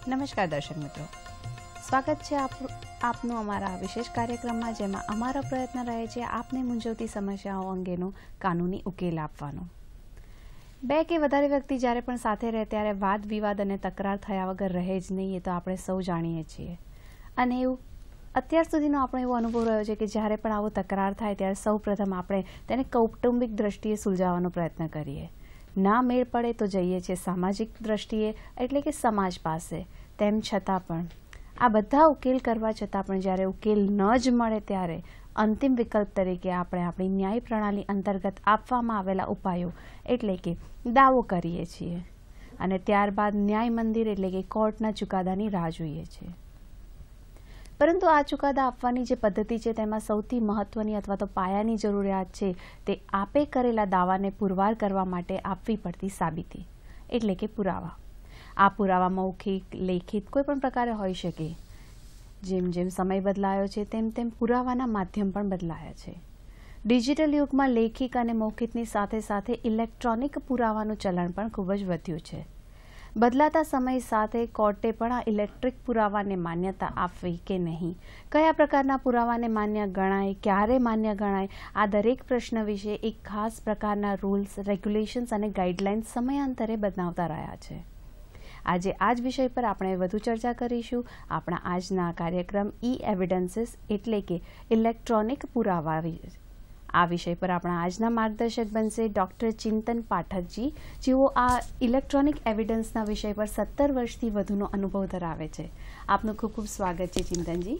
નમસ્કાર દર્શક મિત્રો, સ્વાગત છે આપનું અમારા વિશેષ કાર્યક્રમમાં, જેમાં અમારો પ્રયત્ન રહે છે આપને મૂંઝવતી સમસ્યાઓ અંગેનો કાનૂની ઉકેલ આપવાનો. બે કે વધારે વ્યક્તિ જ્યારે પણ સાથે રહે ત્યારે વાદ વિવાદ અને તકરાર થયા વગર રહે જ નહીં, એ તો આપણે સૌ જાણીએ છીએ. અને એવું અત્યાર સુધીનો આપણો એવો અનુભવ રહ્યો છે કે જ્યારે પણ આવો તકરાર થાય ત્યારે સૌ પ્રથમ આપણે તેને કૌટુંબિક દ્રષ્ટિએ સુલઝાવવાનો પ્રયત્ન કરીએ. ના મેળ પડે તો જઈએ છીએ સામાજિક દ્રષ્ટિએ, એટલે કે સમાજ પાસે. તેમ છતાં પણ આ બધા ઉકેલ કરવા છતાં પણ જ્યારે ઉકેલ ન જ મળે ત્યારે અંતિમ વિકલ્પ તરીકે આપણે આપણી ન્યાય પ્રણાલી અંતર્ગત આપવામાં આવેલા ઉપાયો એટલે કે દાવો કરીએ છીએ અને ત્યારબાદ ન્યાય મંદિર એટલે કે કોર્ટના ચુકાદાની રાહ જોઈએ છીએ. પરંતુ આ ચુકાદા આપવાની જે પદ્ધતિ છે તેમાં સૌથી મહત્વની અથવા તો પાયાની જરૂરિયાત છે તે આપે કરેલા દાવાને પુરવાર કરવા માટે આપવી પડતી સાબિતી એટલે કે પુરાવા. આ પુરાવા મૌખિક, લેખિત કોઈ પણ પ્રકારે હોઈ શકે. જેમ જેમ સમય બદલાયો છે તેમ તેમ પુરાવાના માધ્યમ પણ બદલાયા છે. ડિજિટલ યુગમાં લેખિક અને મૌખિકની સાથે સાથે ઇલેક્ટ્રોનિક પુરાવાનું ચલણ પણ ખૂબ જ વધ્યું છે. બદલાતા સમય સાથે કોર્ટે પણ આ ઇલેક્ટ્રિક પુરાવાને માન્યતા આપવી કે નહીં, કયા પ્રકારના પુરાવાને માન્ય ગણાય, ક્યારે માન્ય ગણાય, આ દરેક પ્રશ્ન વિશે એક ખાસ પ્રકારના રૂલ્સ, રેગ્યુલેશન્સ અને ગાઈડલાઇન્સ સમયાંતરે બનાવતા રહ્યા છે. આજે આ જ વિષય પર આપણે વધુ ચર્ચા કરીશું આપણા આજના કાર્યક્રમ ઈ એવિડન્સીસ એટલે કે ઇલેક્ટ્રોનિક પુરાવા. આ વિષય પર આપણા આજના માર્ગદર્શક બનશે ડૉક્ટર ચિંતન પાઠકજી, જેઓ આ ઇલેક્ટ્રોનિક એવિડન્સના વિષય પર 17 વર્ષથી વધુનો અનુભવ ધરાવે છે. આપનું ખૂબ ખૂબ સ્વાગત છે ચિંતનજી.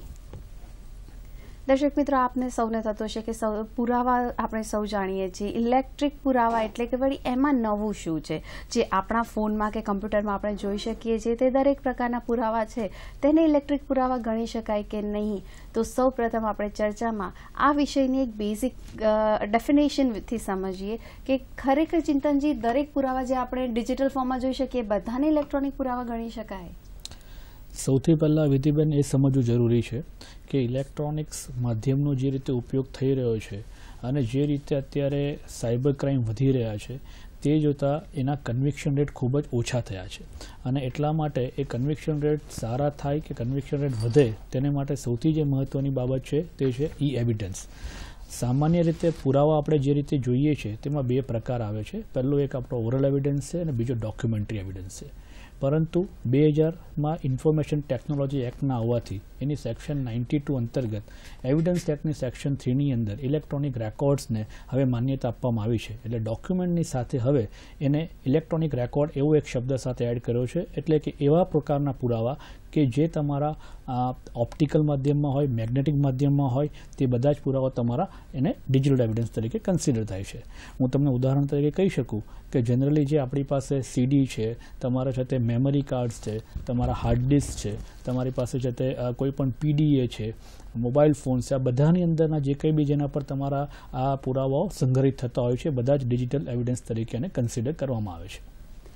દર્શક મિત્રો, આપને સૌને થતો હશે કે પુરાવા આપણે સૌ જાણીએ છીએ, ઇલેક્ટ્રિક પુરાવા એટલે કે વળી એમાં નવું શું છે જે આપણા ફોનમાં કે કમ્પ્યુટરમાં આપણે જોઈ શકીએ છીએ. તે દરેક પ્રકારના પુરાવા છે, તેને ઇલેક્ટ્રિક પુરાવા ગણી શકાય કે નહીં? તો સૌ પ્રથમ આપણે ચર્ચામાં આ વિષયની એક બેઝિક ડેફિનેશનથી સમજીએ કે ખરેખર ચિંતનજી દરેક પુરાવા જે આપણે ડિજિટલ ફોર્મમાં જોઈ શકીએ બધાને ઇલેક્ટ્રોનિક પુરાવા ગણી શકાય? સૌથી પહેલાં વિધિબેન એ સમજવું જરૂરી છે કે ઇલેક્ટ્રોનિક્સ માધ્યમનો જે રીતે ઉપયોગ થઈ રહ્યો છે અને જે રીતે અત્યારે સાયબર ક્રાઇમ વધી રહ્યા છે તે જોતાં એના કન્વિક્શન રેટ ખૂબ જ ઓછા થયા છે. અને એટલા માટે એ કન્વિક્શન રેટ સારા થાય કે કન્વિક્શન રેટ વધે તેને માટે સૌથી જે મહત્ત્વની બાબત છે તે છે ઈ એવિડન્સ. સામાન્ય રીતે પુરાવા આપણે જે રીતે જોઈએ છે તેમાં બે પ્રકાર આવે છે. પહેલો એક આપણો ઓરલ એવિડન્સ છે અને બીજો ડોક્યુમેન્ટરી એવિડન્સ છે. પરંતુ 2000માં ઇન્ફોર્મેશન ટેકનોલોજી એક્ટના આવવાથી એની સેક્શન 92 અંતર્ગત એવિડન્સ એક્ટની સેક્શન 3ની અંદર ઇલેક્ટ્રોનિક રેકોર્ડ્સને હવે માન્યતા આપવામાં આવી છે. એટલે ડોક્યુમેન્ટની સાથે હવે એને ઇલેક્ટ્રોનિક રેકોર્ડ એવો એક શબ્દ સાથે એડ કર્યો છે. એટલે કે એવા પ્રકારના પુરાવા કે જે તમારા ઓપ્ટિકલ માધ્યમમાં હોય, મેગ્નેટિક માધ્યમમાં હોય, તે બધા જ પુરાવા તમારા એને ડિજિટલ એવિડન્સ તરીકે કન્સિડર થાય છે. હું તમને ઉદાહરણ તરીકે કહી શકું કે જનરલી જે આપણી પાસે સીડી છે, તમારા છે તે મેમરી કાર્ડ્સ છે, તમારા હાર્ડ ડિસ્ક છે, તમારી પાસે છે તે કોઈ પણ પીડીએ છે, મોબાઈલ ફોન છે, આ બધાની અંદરના જે કંઈ બી જેના પર તમારા આ પુરાવાઓ સંગ્રહિત થતા હોય છે બધા જ ડિજિટલ એવિડન્સ તરીકે એને કન્સિડર કરવામાં આવે છે.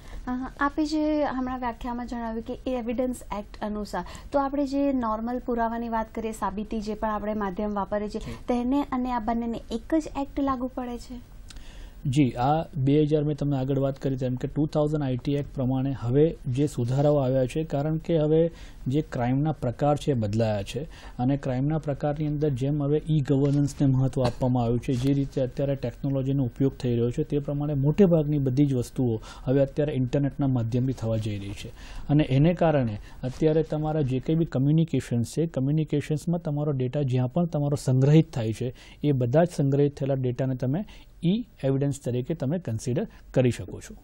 આપે જે હમણાં વ્યાખ્યામાં જણાવ્યું કે એવિડન્સ એક્ટ અનુસાર, તો આપણે જે નોર્મલ પુરાવાની વાત કરીએ, સાબિતી જે પણ આપણે માધ્યમ વાપરીએ છીએ, તેને અને આ બંનેને એક જ એક્ટ લાગુ પડે છે? જી, આ 2000 મેં તમને આગળ વાત કરી તેમ કે 2000 આઈટી એક્ટ પ્રમાણે હવે જે સુધારાઓ આવ્યા છે, કારણ કે હવે જે ક્રાઇમના પ્રકાર છે બદલાયા છે અને ક્રાઇમના પ્રકારની અંદર જેમ હવે ઈ ગવર્નન્સને મહત્ત્વ આપવામાં આવ્યું છે, જે રીતે અત્યારે ટેકનોલોજીનો ઉપયોગ થઈ રહ્યો છે તે પ્રમાણે મોટેભાગની બધી જ વસ્તુઓ હવે અત્યારે ઇન્ટરનેટના માધ્યમથી થવા જઈ રહી છે. અને એને કારણે અત્યારે તમારા જે કંઈ બી કમ્યુનિકેશન્સ છે, કમ્યુનિકેશન્સમાં તમારો ડેટા જ્યાં પણ તમારો સંગ્રહિત થાય છે એ બધા જ સંગ્રહિત થયેલા ડેટાને તમે ઈ એવિડન્સ તરીકે તમે કન્સિડર કરી શકો છો.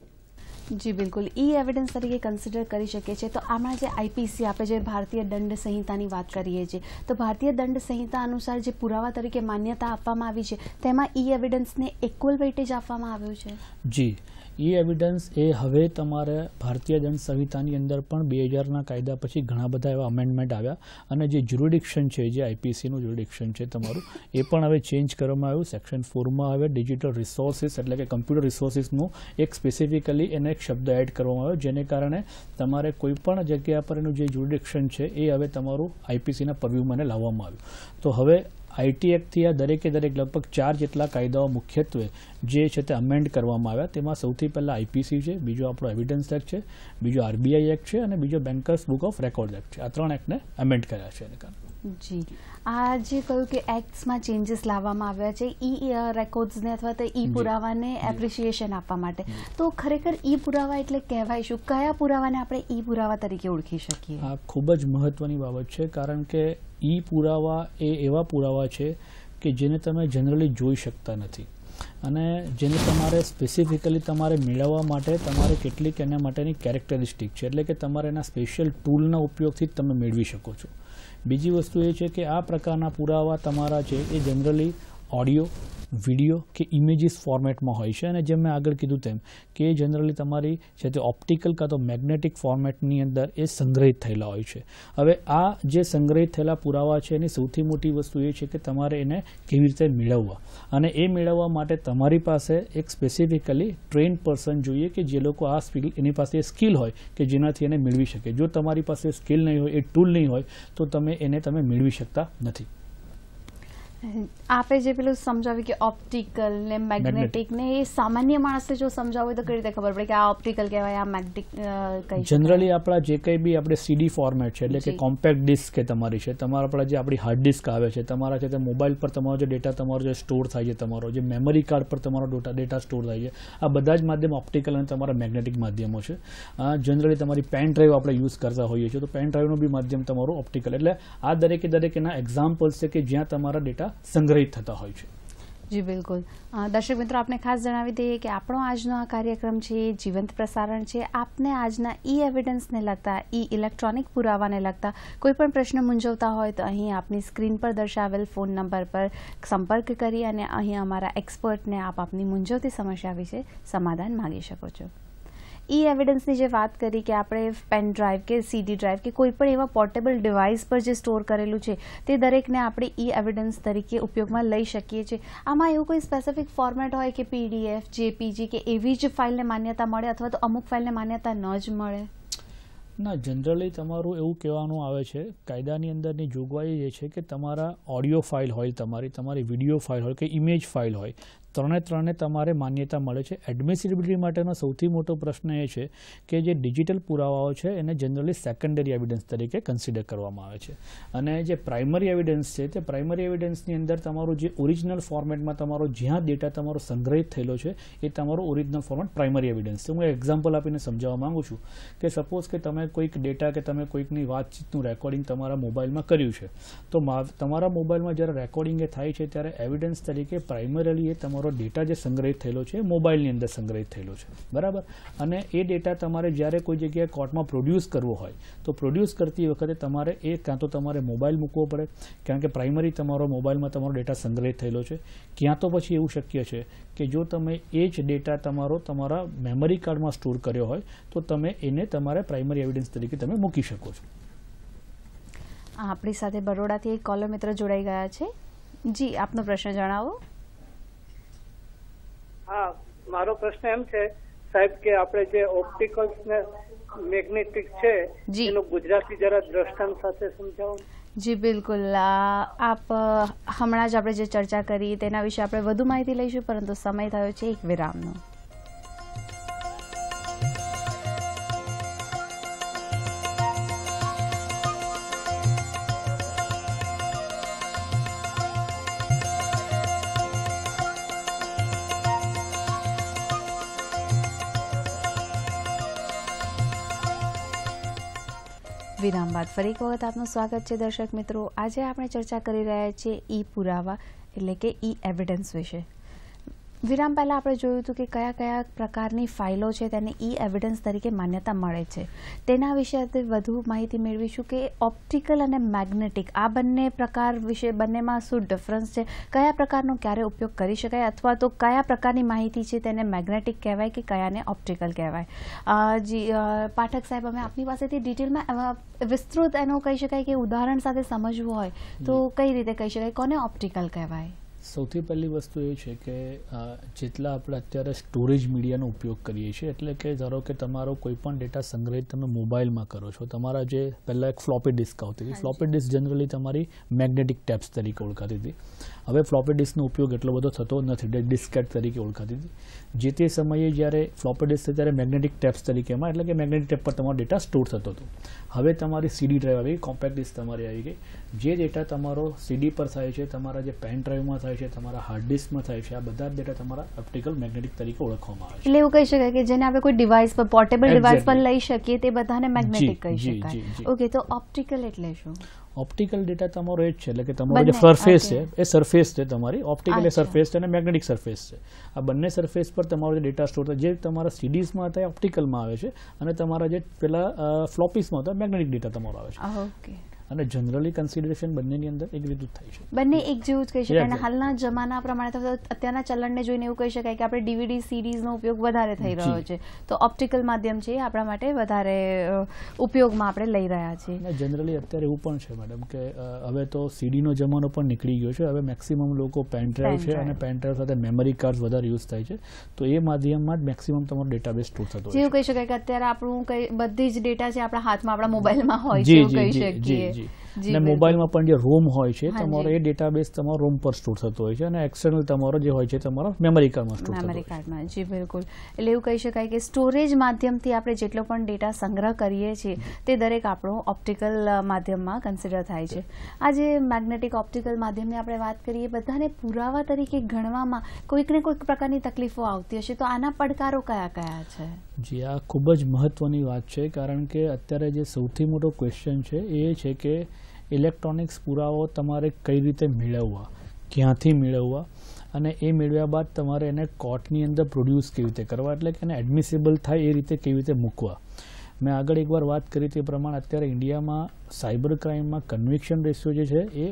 જી બિલકુલ, ઈ એવિડન્સ તરીકે કન્સિડર કરી શકીએ છીએ. તો આમાં જે આઈપીસી, આપણે જે ભારતીય દંડ સંહિતાની વાત કરીએ છીએ, તો ભારતીય દંડ સંહિતા અનુસાર જે પુરાવા તરીકે માન્યતા આપવામાં આવી છે તેમાં ઈ એવિડન્સને ઇક્વલ વેઇટેજ આપવામાં આવ્યું છે? જી, ઈ એવિડન્સ એ હવે તમારે ભારતીય દંડ સંહિતાની અંદર પણ 2000ના કાયદા પછી ઘણા બધા એવા અમેન્ડમેન્ટ આવ્યા અને જે જ્યુરિડિક્શન છે, જે આઈપીસીનું જ્યુરિડિક્શન છે તમારું, એ પણ હવે ચેન્જ કરવામાં આવ્યું. સેક્શન 4માં હવે ડિજિટલ રિસોર્સિસ એટલે કે કમ્પ્યુટર રિસોર્સિસનું એક સ્પેસિફિકલી એને એક શબ્દ એડ કરવામાં આવ્યો, જેને કારણે તમારે કોઈ પણ જગ્યા પર એનું જે જ્યુરિડિક્શન છે એ હવે તમારું આઈપીસીના પરવ્યુમાં લાવવામાં આવ્યું. તો હવે આઈટી એક્ટથી આ દરેકે દરેક લગભગ 4 જેટલા કાયદાઓ મુખ્યત્વે જે છે તે અમેન્ડ કરવામાં આવ્યા. તેમાં સૌથી પહેલા આઈપીસી છે, બીજો આપણો એવિડન્સ એક્ટ છે, બીજો આરબીઆઈ એક્ટ છે અને બીજો bankers book of record act છે. આ 3 એક્ટને અમેન્ડ કર્યા છે. એને કારણે જી આ જે કહ્યું કે એક્ટ્સમાં ચેન્જીસ લાવવામાં આવ્યા છે ઈ રેકોર્ડ્સને અથવા તો ઈ પુરાવાને એપ્રિશિએશન આપવા માટે, તો ખરેખર ઈ પુરાવા એટલે કહેવાય શું? કયા પુરાવાને આપણે ઈ પુરાવા તરીકે ઓળખી શકીએ? આ ખૂબ જ મહત્વની બાબત છે, કારણ કે ઈ પુરાવા એ એવા પુરાવા છે કે જેને તમે જનરલી જોઈ શકતા નથી અને જેને તમારે સ્પેસિફિકલી તમારે મેળવવા માટે તમારે કેટલીક એના માટેની કેરેક્ટરિસ્ટિક છે, એટલે કે તમારે એના સ્પેશિયલ ટૂલના ઉપયોગથી જ તમે મેળવી શકો છો. બીજી વસ્તુ એ છે કે આ પ્રકારના પુરાવા તમારા છે એ જનરલી ઓડિયો, વિડીયો કે ઇમેજીસ ફોર્મેટમાં હોય છે અને જેમ મેં આગળ કીધું તેમ કે જનરલી તમારી છે તે ઓપ્ટિકલ કાં તો મેગ્નેટિક ફોર્મેટની અંદર એ સંગ્રહિત થયેલા હોય છે. હવે આ જે સંગ્રહિત થયેલા પુરાવા છે એની સૌથી મોટી વસ્તુ એ છે કે તમારે એને કેવી રીતે મેળવવા, અને એ મેળવવા માટે તમારી પાસે એક સ્પેસિફિકલી ટ્રેન્ડ પર્સન જોઈએ કે જે લોકો આ સ્કિલ, એની પાસે સ્કિલ હોય કે જેનાથી એને મેળવી શકે. જો તમારી પાસે સ્કિલ નહીં હોય, એ ટૂલ નહીં હોય, તો તમે મેળવી શકતા નથી. આપે જે પેલું સમજાવ્યું કે ઓપ્ટિકલ ને મેગ્નેટિક ને, એ સામાન્ય માણસને જો સમજાવવું તો કઈ રીતે ખબર પડે કે આ ઓપ્ટિકલ કહેવાય, આ મેગ્નેટિક કઈ? જનરલી આપણા જે કંઈ બી આપણે સીડી ફોર્મેટ છે, એટલે કે કોમ્પેક્ટ ડિસ્ક કે તમારી છે, તમારા આપણા જે આપણી હાર્ડ ડિસ્ક આવે છે, તમારા છે તે મોબાઈલ પર તમારો જે ડેટા તમારો જે સ્ટોર થાય છે, તમારો જે મેમરી કાર્ડ પર તમારો ડેટા સ્ટોર થાય છે, આ બધા જ માધ્યમ ઓપ્ટિકલ અને તમારા મેગ્નેટિક માધ્યમો છે. જનરલી તમારી પેન ડ્રાઈવ આપણે યુઝ કરતા હોઈએ છીએ, તો પેન ડ્રાઈવનું બી માધ્યમ તમારું ઓપ્ટિકલ. એટલે આ દરેકે દરેક એના એક્ઝામ્પલ્સ છે કે જ્યાં તમારા ડેટા સંગ્રહિત થતા હોય છે. જી બિલકુલ. દર્શક મિત્રો, આપને ખાસ જણાવી દઈએ કે આપણો આજનો આ કાર્યક્રમ છે એ જીવંત પ્રસારણ છે. આપને આજના ઈ એવિડન્સને લગતા, ઈ ઇલેક્ટ્રોનિક પુરાવાને લગતા કોઈ પણ પ્રશ્ન મૂંઝવતા હોય તો અહીં આપની સ્ક્રીન પર દર્શાવેલ ફોન નંબર પર સંપર્ક કરી અને અહીં અમારા એક્સપર્ટને આપની મૂંઝવતી સમસ્યા વિશે સમાધાન માંગી શકો છો. ઈ એવિડન્સની જે વાત કરી કે આપણે પેન ડ્રાઈવ કે સીડી ડ્રાઈવ કે કોઈ પણ એવા પોર્ટેબલ ડિવાઇસ પર જે સ્ટોર કરેલું છે તે દરેકને આપણે ઈ એવિડન્સ તરીકે ઉપયોગમાં લઈ શકીએ છીએ. આમાં એવું કોઈ સ્પેસિફિક ફોર્મેટ હોય કે પીડીએફ, જેપીજી કે એવી જ ફાઇલને માન્યતા મળે અથવા તો અમુક ફાઇલને માન્યતા ન જ મળે? ના, જનરલી તમારું એવું કહેવાનું આવે છે, કાયદાની અંદરની જોગવાઈ એ છે કે તમારા ઓડિયો ફાઇલ હોય, તમારી વિડીયો ફાઇલ હોય કે ઇમેજ ફાઇલ હોય, ત્રણે તમારે માન્યતા મળે છે. એડમિસિબિલિટી માટેનો સૌથી મોટો પ્રશ્ન એ છે કે જે ડિજિટલ પુરાવાઓ છે એને જનરલી સેકન્ડરી એવિડન્સ તરીકે કન્સિડર કરવામાં આવે છે, અને જે પ્રાઇમરી એવિડન્સ છે તે પ્રાઇમરી એવિડન્સની અંદર તમારું જે ઓરિજિનલ ફોર્મેટમાં તમારો જ્યાં ડેટા તમારો સંગ્રહિત થયેલો છે એ તમારો ઓરિજિનલ ફોર્મેટ પ્રાઇમરી એવિડન્સ છે. હું એક્ઝામ્પલ આપીને સમજાવવા માંગુ છું કે સપોઝ કે તમે કોઈક ડેટા કે તમે કોઈકની વાતચીતનું રેકોર્ડિંગ તમારા મોબાઈલમાં કર્યું છે, તો તમારા મોબાઈલમાં જ્યારે રેકોર્ડિંગ એ થાય છે ત્યારે એવિડન્સ તરીકે પ્રાઇમરીલી એ તમારો ડેટા જે સંગ્રહિત થયેલો છે મોબાઈલની અંદર સંગ્રહિત થયેલો છે, બરાબર. અને એ ડેટા તમારે જ્યારે કોઈ જગ્યાએ કોર્ટમાં પ્રોડ્યુસ કરવો હોય તો પ્રોડ્યુસ કરતી વખતે તમારે એ કાં તો તમારે મોબાઈલ મૂકવો પડે, કારણ કે પ્રાઇમરી તમારો મોબાઈલમાં તમારો ડેટા સંગ્રહિત થયેલો છે, ક્યાં તો પછી એવું શક્ય છે કે જો તમે એ જ ડેટા તમારા મેમરી કાર્ડમાં સ્ટોર કર્યો હોય તો તમે એને તમારે પ્રાઇમરી એવિડન્સ તરીકે તમે મૂકી શકો છો. આપણી સાથે બરોડાથી એક કોલર મિત્ર જોડાઈ ગયા છે. જી, આપનો પ્રશ્ન જણાવો. હા, મારો પ્રશ્ન એમ છે સાહેબ કે આપણે જે ઓપ્ટિકલ્સ ને મેગ્નેટિક છે એનું ગુજરાતી જરા દ્રષ્ટાંત સાથે સમજાવો. જી બિલકુલ. આપ હમણાં જ આપણે જે ચર્ચા કરી તેના વિશે આપણે વધુ માહિતી લઈશું, પરંતુ સમય થયો છે એક વિરામનો. વિરામ બાદ ફરી એક વખત આપનું સ્વાગત છે દર્શક મિત્રો. આજે આપણે ચર્ચા કરી રહ્યા છીએ ઈ પુરાવા એટલે કે ઈ એવિડન્સ વિશે. વિરામ પહેલાં આપણે જોયું હતું કે કયા કયા પ્રકારની ફાઇલો છે તેને ઈ એવિડન્સ તરીકે માન્યતા મળે છે. તેના વિશે વધુ માહિતી મેળવીશું કે ઓપ્ટિકલ અને મેગ્નેટિક આ બંને પ્રકાર વિશે, બંનેમાં શું ડિફરન્સ છે, કયા પ્રકારનો ક્યારે ઉપયોગ કરી શકાય, અથવા તો કયા પ્રકારની માહિતી છે તેને મેગ્નેટિક કહેવાય કે કયાને ઓપ્ટિકલ કહેવાય. જી પાઠક સાહેબ, અમે આપની પાસેથી ડિટેલમાં વિસ્તૃત એનો કહી શકાય કે ઉદાહરણ સાથે સમજવું હોય તો કઈ રીતે કહી શકાય, કોને ઓપ્ટિકલ કહેવાય? સૌથી પહેલી વસ્તુ એ છે કે જેટલા આપણે અત્યારે સ્ટોરેજ મીડિયાનો ઉપયોગ કરીએ છીએ, એટલે કે ધારો કે તમારો કોઈ પણ ડેટા સંગ્રહિત તમે મોબાઈલમાં કરો છો, તમારા જે પહેલાં એક ફ્લોપી ડિસ્ક આવતી હતી, ફ્લોપી ડિસ્ક જનરલી તમારી મેગ્નેટિક ટેપ્સ તરીકે ઓળખાતી હતી. હવે ફ્લોપી ડિસ્કનો ઉપયોગ એટલો બધો થતો નથી, ડિસ્કેટ તરીકે ઓળખાતી હતી. જે તે સમયે જ્યારે ફ્લોપી ડિસ્ક ત્યારે મેગ્નેટિક ટેપ્સ તરીકેમાં, એટલે કે મેગ્નેટિક ટેપ પર તમારો ડેટા સ્ટોર થતો હતો. હવે તમારી સીડી ડ્રાઈવ આવી ગઈ, કોમ્પેક્ટ ડિસ્ક તમારી આવી ગઈ. જે ડેટા તમારો સીડી પર થાય છે, તમારા જે પેન ડ્રાઈવમાં થાય છે, તમારા હાર્ડ ડિસ્કમાં થાય છે, આ બધા ડેટા તમારા ઓપ્ટિકલ મેગ્નેટિક તરીકે ઓળખવામાં આવે છે. એટલે એવું કહી શકાય કે જેને આપણે કોઈ ડિવાઇસ પર, પોર્ટેબલ ડિવાઇસ પર લઈ શકીએ, તે બધાને મેગ્નેટિક કહી શકાય. ઓકે, તો ઓપ્ટિકલ એટલે શું? ઓપ્ટિકલ ડેટા તમારો એ જ છે, એટલે કે તમારો જે સરફેસ છે એ સરફેસ છે તમારી. ઓપ્ટિકલ એ સરફેસ છે અને મેગ્નેટિક સરફેસ છે. આ બંને સરફેસ પર તમારો જે ડેટા સ્ટોર થાય, જે તમારા સીડીઝમાં હતા એ ઓપ્ટિકલમાં આવે છે, અને તમારા જે પેલા ફ્લોપીસમાં હતા મેગ્નેટિક ડેટા તમારો આવે છે. ઓકે. અને જનરલી કન્સિડરેશન બંનેની અંદર એક રીત થાય છે, બંને એક જેવું જ કહી શકાય. અને હાલના જમાના પ્રમાણે અત્યારના ચલણને જોઈને એવું કહી શકાય કે આપણે ડીવીડી સીરીઝનો ઉપયોગ વધારે થઈ રહ્યો છે, તો ઓપ્ટિકલ માધ્યમ છે આપણા માટે વધારે ઉપયોગમાં આપણે લઈ રહ્યા છીએ. જનરલી અત્યારે એવું પણ છે મેડમ કે હવે તો સીડીનો જમાનો પણ નીકળી ગયો છે. હવે મેક્સિમમ લોકો પેન ડ્રાઈવ છે, અને પેન ડ્રાઈવ સાથે મેમરી કાર્ડ વધારે યુઝ થાય છે, તો એ માધ્યમમાં જ મેક્સિમમ તમારો ડેટાબેઝ સ્ટોર થતો હોય. જેવું કહી શકાય કે અત્યારે આપણું બધી જ ડેટા છે આપણા હાથમાં, આપણા મોબાઈલમાં હોય છે, એવું કહી શકીએ. અને મોબાઈલમાં પણ જે રોમ હોય છે તમારો, એ ડેટાબેઝ તમારો રોમ પર સ્ટોર થતો હોય છે, અને એક્સટર્નલ તમારો જે હોય છે તમારો મેમરી કાર્ડમાં સ્ટોર થતો હોય છે. મેમરી કાર્ડમાં, જી બિલકુલ. એટલે એવું કહી શકાય કે સ્ટોરેજ માધ્યમથી આપણે જેટલો પણ ડેટા સંગ્રહ કરીએ છીએ તે દરેક આપણો ઓપ્ટિકલ માધ્યમમાં કન્સિડર થાય છે. આ જે મેગ્નેટિક ઓપ્ટિકલ માધ્યમની આપણે વાત કરીએ, બધાને પુરાવા તરીકે ગણવામાં કોઈક ને કોઈક પ્રકારની તકલીફો આવતી હશે, તો આના પડકારો કયા કયા છે? જી, આ ખૂબ જ મહત્વની વાત છે, કારણ કે અત્યારે જે સૌથી મોટો ક્વેશ્ચન છે એ છે કે ઇલેક્ટ્રોનિક્સ પુરાવો તમારે કઈ રીતે મેળવવા, ક્યાંથી મેળવવા, અને એ મેળવ્યા બાદ તમારે એને કોર્ટની અંદર પ્રોડ્યુસ કેવી રીતે કરવા, એટલે કે એને એડમિસિબલ થાય એ રીતે કેવી રીતે મૂકવા. મેં આગળ એકવાર વાત કરી તે પ્રમાણે અત્યારે ઇન્ડિયામાં સાયબર ક્રાઇમમાં કન્વિક્શન રેશિયો જે છે એ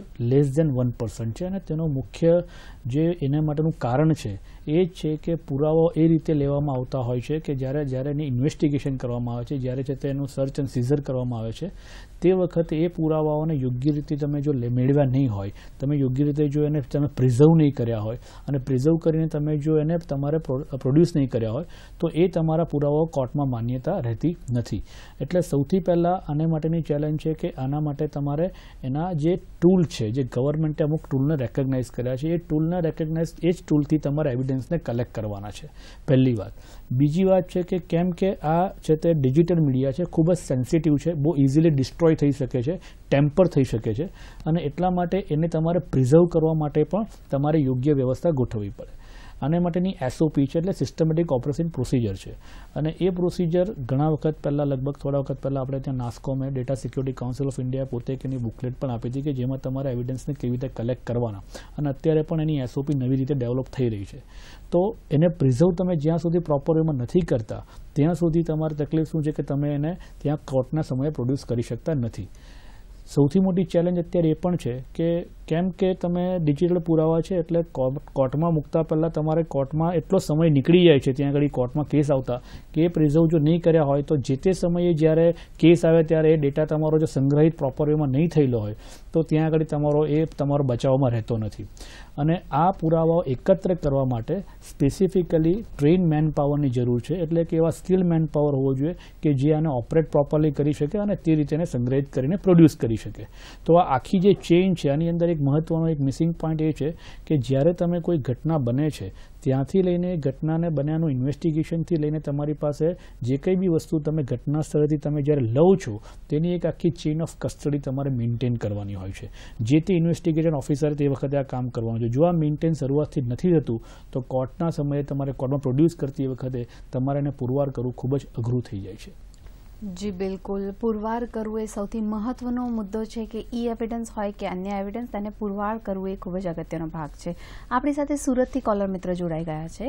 <1% છે, અને તેનો મુખ્ય જે એના માટેનું કારણ છે એ જ છે કે પુરાવાઓ એ રીતે લેવામાં આવતા હોય છે કે જ્યારે એની ઇન્વેસ્ટિગેશન કરવામાં આવે છે, જ્યારે છે તેનું સર્ચ એન્ડ સીઝર કરવામાં આવે છે, તે વખતે એ પુરાવાઓને યોગ્ય રીતે તમે જો મેળવ્યા નહીં હોય, તમે યોગ્ય રીતે જો એને તમે પ્રિઝર્વ નહીં કર્યા હોય, અને પ્રિઝર્વ કરીને તમે જો એને તમારે પ્રોડ્યુસ નહીં કર્યા હોય, તો એ તમારા પુરાવાઓ કોર્ટમાં માન્યતા રહેતી નથી. એટલે સૌથી પહેલાં આના માટેની ચેલેન્જ છે કે આના માટે તમારે એના જે ટૂલ છે, જે ગવર્મેન્ટે અમુક ટૂલને રેકગ્નાઇઝ કર્યા છે, એ ટૂલને રેકગ્નાઇઝ એ જ ટૂલથી તમારે એવિડન્સને કલેક્ટ કરવાના છે, પહેલી વાત. બીજી વાત છે કે કેમ કે આ છે તે ડિજિટલ મીડિયા છે, ખૂબ જ સેન્સિટિવ છે, બહુ ઇઝીલી ડિસ્ટ્રોય થઈ શકે છે, ટેમ્પર થઈ શકે છે, અને એટલા માટે એને તમારે પ્રિઝર્વ કરવા માટે પણ તમારે યોગ્ય વ્યવસ્થા ગોઠવવી પડે. આના માટેની SOP છે, એટલે સિસ્ટમેટિક ઓપરેશન પ્રોસિજર છે, અને એ પ્રોસિજર ઘણા વખત પહેલાં, લગભગ થોડા વખત પહેલાં આપણે ત્યાં નાસ્કોમે data security council of India પોતે એની બુકલેટ પણ આપી હતી કે જેમાં તમારે એવિડન્સને કેવી રીતે કલેક્ટ કરવાના, અને અત્યારે પણ એની SOP નવી રીતે ડેવલપ થઈ રહી છે. તો એને પ્રિઝર્વ તમે જ્યાં સુધી પ્રોપર વેમાં નથી કરતા ત્યાં સુધી તમારી તકલીફ શું છે કે તમે એને ત્યાં કોર્ટના સમયે પ્રોડ્યુસ કરી શકતા નથી. સૌથી મોટી ચેલેન્જ અત્યારે એ પણ છે કે કેમ કે તમે ડિજિટલ પુરાવા છે, એટલે કોર્ટમાં મૂકતા પહેલાં તમારે કોર્ટમાં એટલો સમય નીકળી જાય છે ત્યાં આગળ કોર્ટમાં કેસ આવતા, કે એ પ્રિઝર્વ જો નહીં કર્યા હોય તો જે તે સમયે જ્યારે કેસ આવે ત્યારે એ ડેટા તમારો જો સંગ્રહિત પ્રોપર વેમાં નહીં થયેલો હોય તો ત્યાં આગળ તમારો બચાવમાં રહેતો નથી. અને આ પુરાવાઓ એકત્ર કરવા માટે સ્પેસિફિકલી ટ્રેન મેન પાવરની જરૂર છે, એટલે કે એવા સ્કિલ મેન પાવર હોવો જોઈએ કે જે આને ઓપરેટ પ્રોપરલી કરી શકે અને તે રીતે એને સંગ્રહિત કરીને પ્રોડ્યુસ કરી શકે. તો આ આખી જે ચેઇન છે આની અંદર એક મહત્વનો એક મિસિંગ પોઈન્ટ એ છે કે જ્યારે તમે કોઈ ઘટના બને છે ત્યાંથી લઈને ઘટનાને બન્યાનું ઇન્વેસ્ટિગેશનથી લઈને તમારી પાસે જે કંઈ બી વસ્તુ તમે ઘટના સ્થળેથી તમે જ્યારે લો છો તેની એક આખી ચેઇન ઓફ કસ્ટડી તમારે મેન્ટેન કરવાની હોય છે. જે તે ઇન્વેસ્ટિગેશન ઓફિસરે તે વખતે આ કામ કરવાનું છે. જો આ મેન્ટેન શરૂઆતથી નથી થતું તો કોર્ટના સમયે તમારે કોર્ટમાં પ્રોડ્યુસ કરતી વખતે તમારે એને પુરવાર કરવું ખૂબ જ અઘરું થઈ જાય છે. જી બિલકુલ, પુરવાર કરવું એ સૌથી મહત્વનો મુદ્દો છે કે ઈ એવિડન્સ હોય કે અન્ય એવિડન્સ, તેને પુરવાર કરવું એ ખૂબ જ અગત્યનો ભાગ છે. આપણી સાથે સુરતથી કોલર મિત્ર જોડાઈ ગયા છે.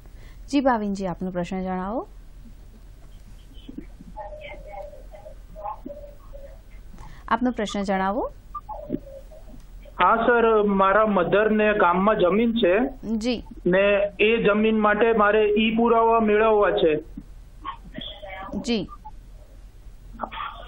જી ભાવિનજી, આપનો પ્રશ્ન જણાવો. આપનો પ્રશ્ન જણાવો. હા સર, મારા મધર ને ગામમાં જમીન છે જી, ને એ જમીન માટે મારે ઈ પુરાવા મેળવવા છે. જી,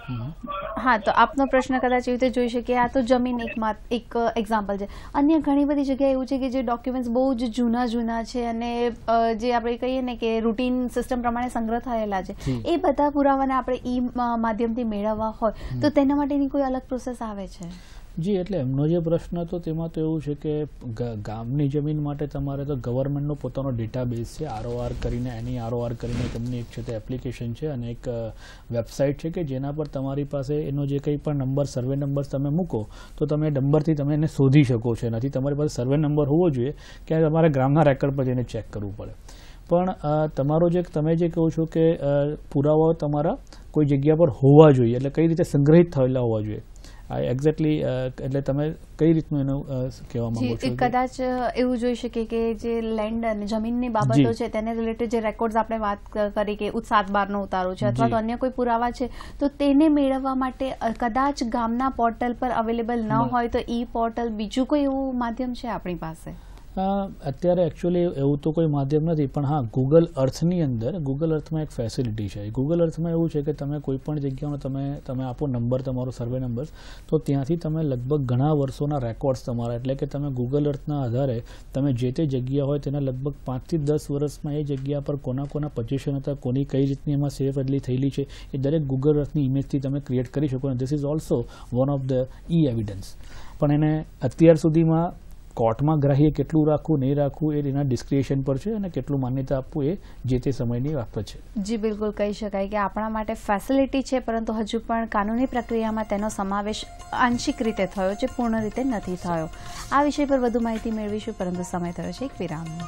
હા, તો આપનો પ્રશ્ન કદાચ એવી રીતે જોઈ શકીએ, આ તો જમીન એક એક્ઝામ્પલ છે. અન્ય ઘણી બધી જગ્યાએ એવું છે કે જે ડોક્યુમેન્ટ્સ બહુ જ જૂના છે અને જે આપણે કહીએ ને કે રૂટીન સિસ્ટમ પ્રમાણે સંગ્રહ થયેલા છે, એ બધા પુરાવાને આપણે ઈ માધ્યમથી મેળવવા હોય તો તેના માટેની કોઈ અલગ પ્રોસેસ આવે છે? જી, એટલે એમનો જે પ્રશ્ન હતો તેમાં તો એવું છે કે ગામની જમીન માટે તમારે તો ગવર્મેન્ટનો પોતાનો ડેટાબેઝ છે, ROR કરીને, એની ROR કરીને તેમની એક છે તે એપ્લિકેશન છે અને એક વેબસાઇટ છે કે જેના પર તમારી પાસે એનો જે કંઈ પણ નંબર, સર્વે નંબર તમે મૂકો તો તમે નંબરથી તમે એને શોધી શકો છો. નથી તમારી પાસે સર્વે નંબર હોવો જોઈએ કે તમારે ગ્રામના રેકર્ડ પર જઈને ચેક કરવું પડે. પણ તમારો જે તમે જે કહો છો કે પુરાવાઓ તમારા કોઈ જગ્યા પર હોવા જોઈએ, એટલે કઈ રીતે સંગ્રહિત થયેલા હોવા જોઈએ, એક્ઝેક્ટલી એટલે તમે કઈ રીતનું એનું કહેવા માંગો છો? કદાચ એવું જોઈ શકીએ કે જે લેન્ડ અને જમીનની બાબતો છે તેને રિલેટેડ જે રેકોર્ડ્સ આપણે વાત કરી કે 7/12 ઉતારો છે અથવા તો અન્ય કોઈ પુરાવા છે, તો તેને મેળવવા માટે કદાચ ગામના પોર્ટલ પર અવેલેબલ ન હોય તો ઈ પોર્ટલ બીજું કોઈ એવું માધ્યમ છે આપણી પાસે? અત્યારે એકચ્યુઅલી એવું તો કોઈ માધ્યમ નથી, પણ હા, ગૂગલ અર્થની અંદર, ગૂગલ અર્થમાં એક ફેસિલિટી છે. ગૂગલ અર્થમાં એવું છે કે તમે કોઈ પણ જગ્યાનો તમે આપો નંબર, તમારો સર્વે નંબર, તો ત્યાંથી તમે લગભગ ઘણા વર્ષોના રેકોર્ડ્સ તમારા, એટલે કે તમે ગૂગલ અર્થના આધારે તમે જે તે જગ્યા હોય તેના લગભગ 5 થી 10 વર્ષમાં એ જગ્યા પર કોના પોઝિશન હતા, કોની કઈ રીતની એમાં ફેરબદલી થયેલી છે, એ દરેક ગૂગલ અર્થની ઇમેજથી તમે ક્રિએટ કરી શકો. અને this is also one of the e evidence. પણ એને અત્યાર સુધીમાં કોર્ટમાં ગ્રાહ્ય કેટલું રાખવું, નહીં રાખવું, એ એના ડિસ્ક્રિપ્શન પર છે અને કેટલું માન્યતા આપવું એ જે તે સમયની વાત છે. જી, બિલકુલ કહી શકાય કે આપણા માટે ફેસિલિટી છે, પરંતુ હજુ પણ કાનૂની પ્રક્રિયામાં તેનો સમાવેશ આંશિક રીતે થયો છે, પૂર્ણ રીતે નથી થયો. આ વિષય પર વધુ માહિતી મેળવીશું, પરંતુ સમય થયો છે એક વિરામનો.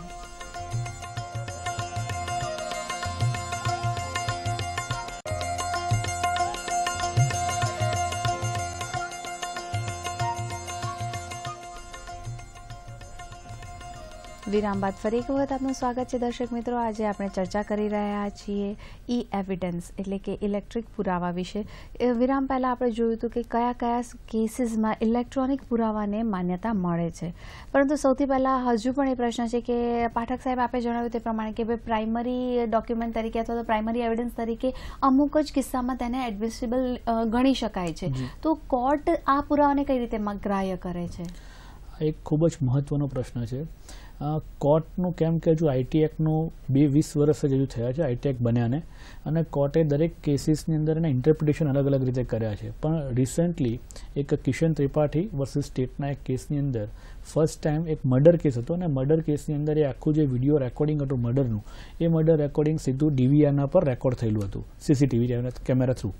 વિરામ બાદ ફરી એક વખત આપનું સ્વાગત છે દર્શક મિત્રો. આજે આપણે ચર્ચા કરી રહ્યા છીએ ઈ એવિડન્સ એટલે કે ઇલેક્ટ્રિક પુરાવા વિશે. વિરામ પહેલાં આપણે જોયું હતું કે કયા કેસીસમાં ઇલેક્ટ્રોનિક પુરાવાને માન્યતા મળે છે, પરંતુ સૌથી પહેલાં હજુ પણ એ પ્રશ્ન છે કે પાઠક સાહેબ આપે જણાવ્યું તે પ્રમાણે કે ભાઈ પ્રાઇમરી ડોક્યુમેન્ટ તરીકે અથવા તો પ્રાઇમરી એવિડન્સ તરીકે અમુક જ કિસ્સામાં તેને એડમિસિબલ ગણી શકાય છે, તો કોર્ટ આ પુરાવાને કઈ રીતે ગ્રાહ્ય કરે છે? એક ખૂબ જ મહત્વનો પ્રશ્ન છે. કોર્ટનું કેમ કે હજુ આઈટી એક્ટનું 20 વર્ષ જ હજુ થયા છે આઈટી એક્ટ બન્યાને, અને કોર્ટે દરેક કેસીસની અંદર એના ઇન્ટરપ્રિટેશન અલગ અલગ રીતે કર્યા છે. પણ રિસેન્ટલી એક કિશન ત્રિપાઠી વર્સિસ સ્ટેટના એક કેસની અંદર ફર્સ્ટ ટાઈમ એક મર્ડર કેસ હતો, અને મર્ડર કેસની અંદર એ આખું જે વિડીયો રેકોર્ડિંગ હતું મર્ડરનું, એ મર્ડર રેકોર્ડિંગ સીધું ડીવીઆરના પર રેકોર્ડ થયેલું હતું, સીસીટીવી કેમેરા થ્રુ.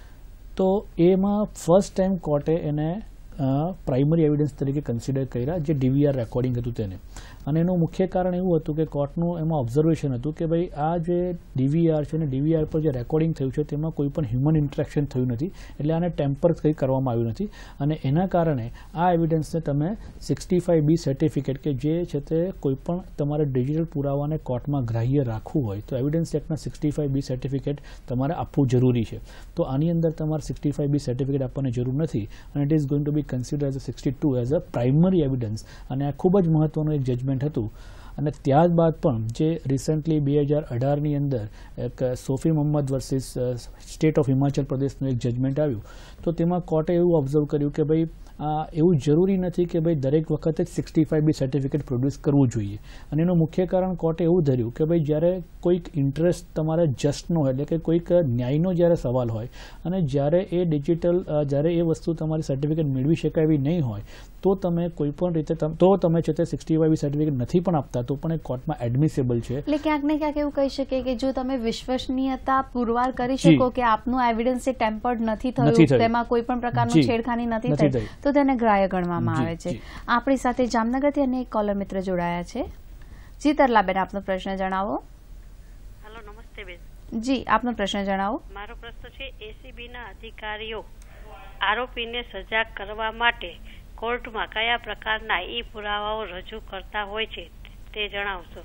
તો એમાં ફર્સ્ટ ટાઈમ કોર્ટે એને પ્રાઇમરી એવિડન્સ તરીકે કન્સિડર કર્યા, જે ડીવીઆર રેકોર્ડિંગ હતું તેને. અને એનું મુખ્ય કારણ એવું હતું કે કોર્ટનું એમાં ઓબ્ઝર્વેશન હતું કે ભાઈ આ જે ડીવીઆર છે અને ડીવીઆર પર જે રેકોર્ડિંગ થયું છે તેમાં કોઈ પણ હ્યુમન ઇન્ટરેક્શન થયું નથી, એટલે આને ટેમ્પર કંઈ કરવામાં આવ્યું નથી, અને એના કારણે આ એવિડન્સને તમે 65B સર્ટિફિકેટ કે જે છે તે કોઈ પણ તમારે ડિજિટલ પુરાવાને કોર્ટમાં ગ્રાહ્ય રાખવું હોય તો એવિડન્સ એક્ટના 65B સર્ટિફિકેટ તમારે આપવું જરૂરી છે. તો આની અંદર તમારે 65B સર્ટિફિકેટ આપવાની જરૂર નથી, અને it is going to be consider as a 62 as a primary evidence. અને આ ખૂબ જ મહત્વનું એક જજમેન્ટ હતું. અને ત્યારબાદ પણ જે રિસેન્ટલી 2018ની અંદર એક Sofi Mohammad versus state of Himachal પ્રદેશનું એક જજમેન્ટ આવ્યું, તો તેમાં કોર્ટે એવું ઓબ્ઝર્વ કર્યું કે ભાઈ એવું જરૂરી નથી કે ભાઈ દરેક વખતે જ 65B સર્ટિફિકેટ પ્રોડ્યુસ કરવું જોઈએ. અને એનું મુખ્ય કારણ કોર્ટે એવું ધર્યું કે ભાઈ જ્યારે કોઈક ઇન્ટરેસ્ટ તમારે જસ્ટનો એટલે કે કોઈક ન્યાયનો જ્યારે સવાલ હોય, અને જ્યારે એ ડિજિટલ જ્યારે એ વસ્તુ તમારી સર્ટિફિકેટ મેળવી શકાય એવી નહીં હોય, તો તમે કોઈ પણ રીતે તો તમે છે તે 65B સર્ટિફિકેટ નથી પણ આપતા તો પણ એ કોર્ટમાં એડમિસિબલ છે. એટલે ક્યાંક ને ક્યાંક એવું કહી શકીએ કે જો તમે વિશ્વસનીયતા પુરવાર કરી શકો કે આપનું એવિડન્સ એ ટેમ્પર્ડ નથી થયું, તેમાં કોઈ પણ પ્રકારનું છેડખાની નથી થઈ, તો તેને ગ્રાહ્ય ગણવામાં આવે છે. આપણી સાથે જામનગરથી અન્ય એક કોલર મિત્ર જોડાયા છે. જી તરલાબેન, આપનો પ્રશ્ન જણાવો. હેલો, નમસ્તે બેન. જી, આપનો પ્રશ્ન જણાવો. મારો પ્રશ્ન છે એસીબીના અધિકારીઓ આરોપીને સજા કરવા માટે કોર્ટમાં કયા પ્રકારના ઈ પુરાવાઓ રજૂ કરતા હોય છે તે જણાવશો.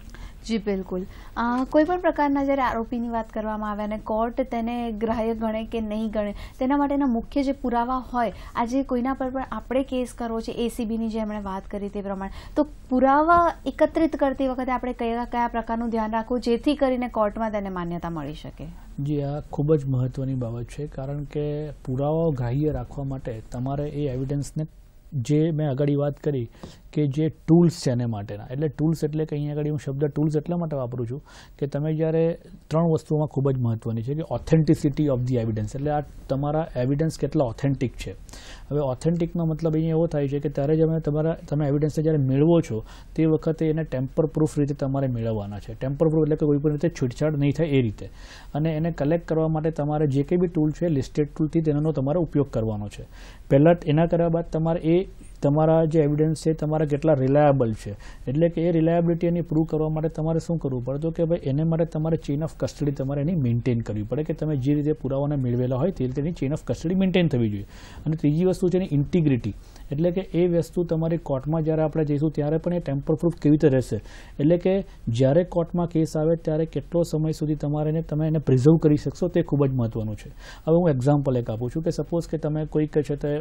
જી બિલકુલ. કોઈ પણ પ્રકારના જ્યારે આરોપીની વાત કરવામાં આવે અને કોર્ટ તેને ગ્રાહ્ય ગણે કે નહીં ગણે તેના માટેના મુખ્ય જે પુરાવા હોય, આજે કોઈના પર પણ આપણે કેસ કરવો છે, એસીબીની જે એમણે વાત કરી તે પ્રમાણે, તો પુરાવા એકત્રિત કરતી વખતે આપણે કયા કયા પ્રકારનું ધ્યાન રાખવું જેથી કરીને કોર્ટમાં તેને માન્યતા મળી શકે? જી, આ ખૂબ જ મહત્વની બાબત છે, કારણ કે પુરાવાઓ ગ્રાહ્ય રાખવા માટે તમારે એ એવિડન્સને, જે મેં આગળ વાત કરી કે જે ટૂલ્સ છે એને માટેના, એટલે ટૂલ્સ એટલે કે અહીંયા આગળ હું શબ્દ ટૂલ્સ એટલા માટે વાપરું છું કે તમે જ્યારે 3 વસ્તુઓમાં ખૂબ જ મહત્વની છે કે ઓથેન્ટિસિટી ઓફ ધી એવિડન્સ, એટલે આ તમારા એવિડન્સ કેટલા ઓથેન્ટિક છે. હવે ઓથેન્ટિકનો મતલબ અહીંયા એવો થાય છે કે ત્યારે તમે એવિડન્સને જ્યારે મેળવો છો તે વખતે એને ટેમ્પર પ્રૂફ રીતે તમારે મેળવવાના છે. ટેમ્પર પ્રૂફ એટલે કે કોઈ પણ રીતે છૂટછાટ નહીં થાય એ રીતે, અને એને કલેક્ટ કરવા માટે તમારે જે કંઈ બી ટૂલ છે લિસ્ટેડ ટૂલથી તેનો તમારે ઉપયોગ કરવાનો છે. પહેલાં એના કર્યા બાદ તમારે એ તમારા જે એવિડન્સ છે તમારા કેટલા રિલાયબલ છે, એટલે કે એ રિલાયબિલિટી એની પ્રૂવ કરવા માટે તમારે શું કરવું પડે, તો કે ભાઈ એને માટે તમારે ચેઇન ઓફ કસ્ટડી તમારે એની મેન્ટેન કરવી પડે, કે તમે જે રીતે પુરાવાને મેળવેલા હોય તે રીતે એની ચેઇન ઓફ કસ્ટડી મેન્ટેન થવી જોઈએ. અને ત્રીજી વસ્તુ છે એની ઇન્ટિગ્રિટી, એટલે કે એ વસ્તુ તમારી કોર્ટમાં જ્યારે આપણે જઈશું ત્યારે પણ એ ટેમ્પર પ્રૂફ કેવી રીતે રહેશે, એટલે કે જ્યારે કોર્ટમાં કેસ આવે ત્યારે કેટલો સમય સુધી તમે એને પ્રિઝર્વ કરી શકશો તે ખૂબ જ મહત્વનું છે. હવે હું એક્ઝામ્પલ એક આપું છું કે સપોઝ કે તમે કોઈક છે તે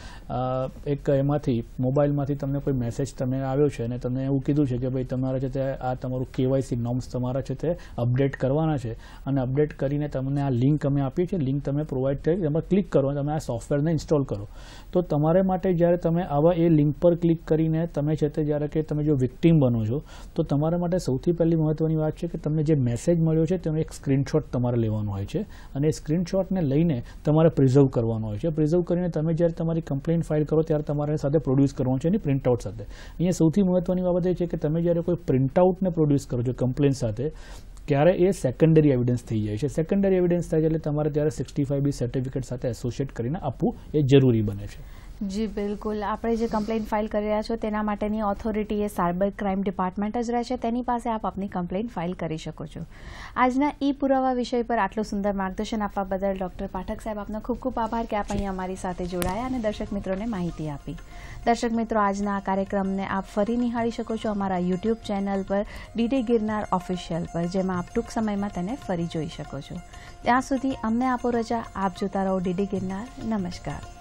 એક એમાંથી મોબાઈલમાંથી તમને કોઈ મેસેજ તમને આવ્યો છે અને તમને એવું કીધું છે કે ભાઈ તમારે છે તે આ તમારું કેવાયસી નોર્મ્સ તમારા છે તે અપડેટ કરવાના છે, અને અપડેટ કરીને તમને આ લિંક અમે આપી છે, લિંક તમે પ્રોવાઈડ કરી તમે ક્લિક કરો અને તમે આ સોફ્ટવેરને ઇન્સ્ટોલ કરો. તો તમારે માટે જ્યારે તમે આવા એ લિંક પર ક્લિક કરીને તમે છે તે જ્યારે કે તમે જો વિક્ટીમ બનો છો તો તમારા માટે સૌથી પહેલી મહત્વની વાત છે કે તમને જે મેસેજ મળ્યો છે તેનો એક સ્ક્રીનશોટ તમારે લેવાનો હોય છે, અને એ સ્ક્રીનશોટને લઈને તમારે પ્રિઝર્વ કરવાનો હોય છે. પ્રિઝર્વ કરીને તમે જ્યારે તમારી કમ્પ્લેન ફાઇલ કરો ત્યારે તમારે સાથે પ્રોડ્યુસ કરવાનું છે એની પ્રિન્ટઆઉટ સાથે. અહીંયા સૌથી મહત્વની બાબત એ છે કે તમે જ્યારે કોઈ પ્રિન્ટઆઉટને પ્રોડ્યુસ કરો છો કમ્પ્લેન સાથે ત્યારે એ સેકન્ડરી એવિડન્સ થઈ જાય છે. સેકન્ડરી એવિડન્સ થાય છે એટલે તમારે ત્યારે 65B સર્ટિફિકેટ સાથે એસોસિએટ કરીને આપવું એ જરૂરી બને છે. જી બિલકુલ. આપણે જે કમ્પ્લેન ફાઇલ કરી રહ્યા છો તેના માટેની ઓથોરિટી એ સાયબર ક્રાઇમ ડિપાર્ટમેન્ટ જ રહેશે, તેની પાસે આપ આપની કમ્પ્લેન ફાઇલ કરી શકો છો. આજના ઈ પુરાવા વિષય પર આટલું સુંદર માર્ગદર્શન આપવા બદલ ડૉક્ટર પાઠક સાહેબ આપનો ખૂબ ખૂબ આભાર કે આપ અહીં અમારી સાથે જોડાયા અને દર્શક મિત્રોને માહિતી આપી. દર્શક મિત્રો, આજના આ કાર્યક્રમને આપ ફરી નિહાળી શકો છો અમારા યુટ્યુબ ચેનલ પર ડીડી ગિરનાર ઓફિશિયલ પર, જેમાં આપ ટૂંક સમયમાં તેને ફરી જોઈ શકો છો. ત્યાં સુધી અમને આપો રજા. આપ જોતા રહો ડીડી ગિરનાર. નમસ્કાર.